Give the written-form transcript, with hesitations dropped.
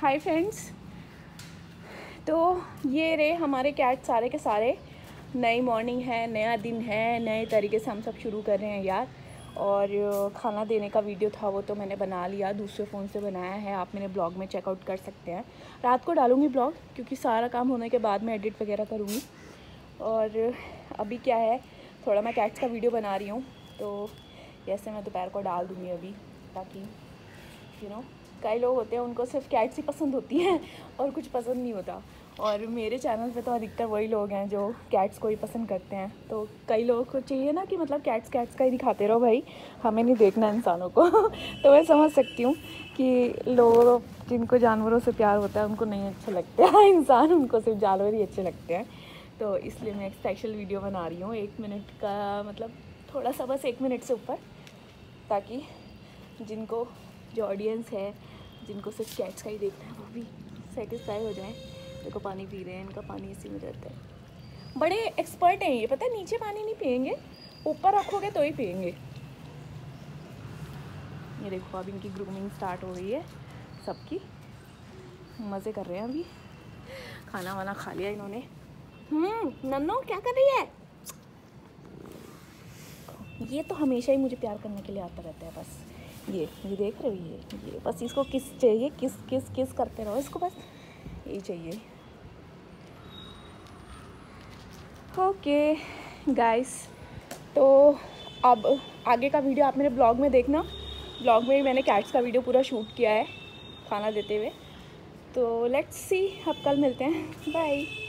Hi friends. तो ये रहे हमारे कैट सारे के सारे। नई मॉर्निंग है, नया दिन है, नए तरीके से हम सब शुरू कर रहे हैं यार। और खाना देने का वीडियो था वो तो मैंने बना लिया, दूसरे फ़ोन से बनाया है, आप मेरे ब्लॉग में चेकआउट कर सकते हैं। रात को डालूँगी ब्लॉग क्योंकि सारा काम होने के बाद मैं एडिट वगैरह करूँगी। और अभी क्या है, थोड़ा मैं कैट्स का वीडियो बना रही हूँ, तो जैसे मैं दोपहर को डाल दूँगी अभी, ताकि कई लोग होते हैं उनको सिर्फ कैट्स ही पसंद होती हैं और कुछ पसंद नहीं होता। और मेरे चैनल पे तो अधिकतर वही लोग हैं जो कैट्स को ही पसंद करते हैं। तो कई लोगों को चाहिए ना कि मतलब कैट्स का ही दिखाते रहो भाई, हमें नहीं देखना इंसानों को। तो मैं समझ सकती हूँ कि लोग जिनको जानवरों से प्यार होता है उनको नहीं अच्छे लगते हैं इंसान, उनको सिर्फ जानवर ही अच्छे लगते हैं। तो इसलिए मैं एक स्पेशल वीडियो बना रही हूँ, 1 मिनट का, मतलब थोड़ा सा, बस 1 मिनट से ऊपर, ताकि जिनको, जो ऑडियंस है जिनको सिर्फ कैट्स का ही देखना है, वो भी सेटिस्फाई हो जाए। देखो पानी पी रहे हैं, इनका पानी इसी में रहता है। बड़े एक्सपर्ट हैं ये, पता है, नीचे पानी नहीं पियेंगे, ऊपर रखोगे तो ही पियेंगे। ये देखो अब इनकी ग्रूमिंग स्टार्ट हो गई है सबकी, मज़े कर रहे हैं अभी। खाना वाना खा लिया इन्होंने। नन्नो क्या कर रही है? ये तो हमेशा ही मुझे प्यार करने के लिए आता रहता है। बस ये देख रहे हो, ये बस इसको किस चाहिए, किस किस किस करते रहो इसको, बस यही चाहिए। ओके गाइस, तो अब आगे का वीडियो आप मेरे ब्लॉग में देखना। ब्लॉग में ही मैंने कैट्स का वीडियो पूरा शूट किया है खाना देते हुए। तो लेट्स सी, अब कल मिलते हैं, बाय।